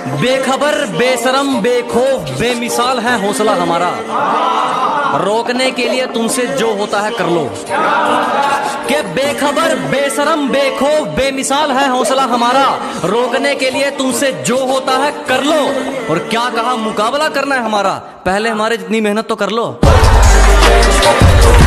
बेखबर बेशरम बेखौफ बेमिसाल है हौसला हमारा, रोकने के लिए तुमसे जो होता है कर लो। कि बेखबर बेशरम बेखौफ बेमिसाल है हौसला हमारा, रोकने के लिए तुमसे जो होता है कर लो। और क्या कहा, मुकाबला करना है हमारा, पहले हमारे जितनी मेहनत तो कर लो।